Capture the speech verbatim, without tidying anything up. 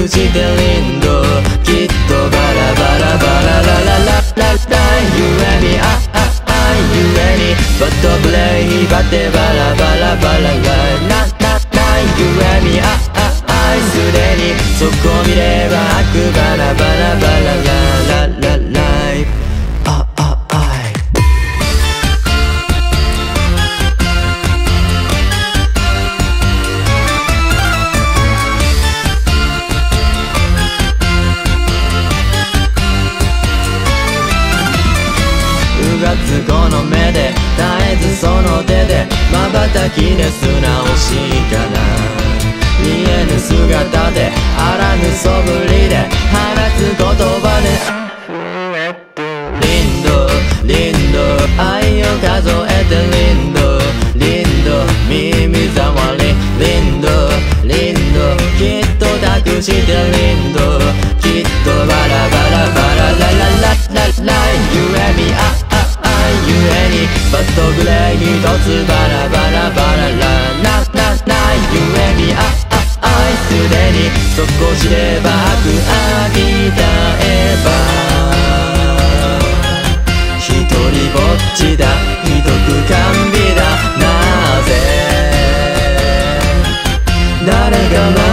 託してリンドきっとバラバラバララララララゆえにあああゆえにバットブレイバってバラバラバララなななゆえにあああすでにそこ見れば悪バラバラバラララララあああうがつこの目で絶えずその手で瞬きで素直しいから見えぬ姿であらぬ素振りで放つ言葉でリンドリンド愛を数えてリンドリンド耳障りリンドリンドきっと託してリンドきっとバラバラバララララララゆえにあああゆえにバットグレー一つバラバラバララなななゆえにあすでにそこ知れば悪あぎたえば一人ぼっちだひどく甘美だなぜ誰が